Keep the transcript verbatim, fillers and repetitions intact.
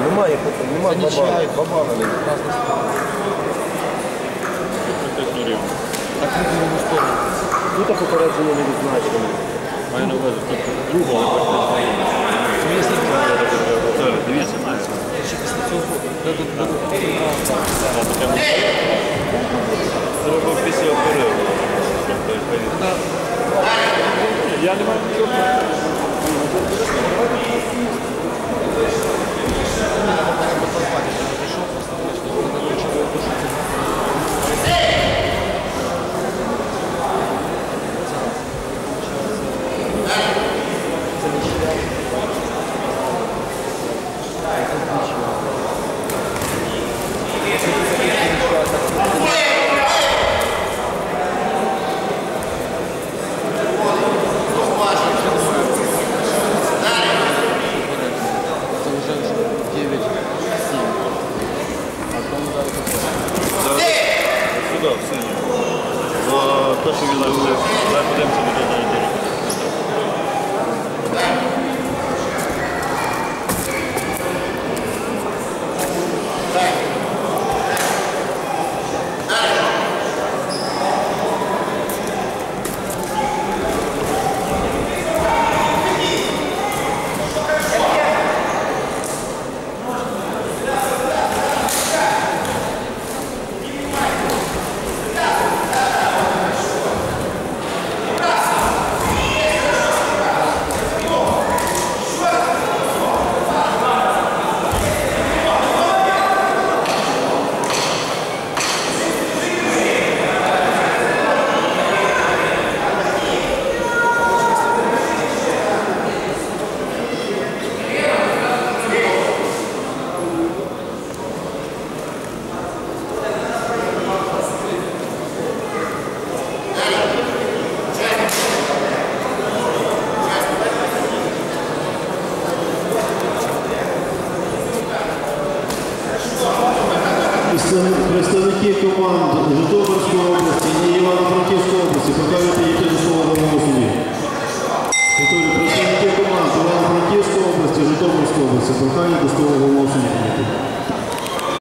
Немає, немає бабана. Бабана не. Так не в сторону. Тут попередження не відзначено. Маю на увазі, тут другого не бачите. Дивіться, Настя. Треба після перерву. Я не маю нічого. То, що він робив, давай подивимося до того дорогу. Представники команд Житомирської області і Івано-Франківської області, покажете, які до слова вимоги собі. Представники команд Івано-Франківської області, Житомирської області, покажете до слова вимоги.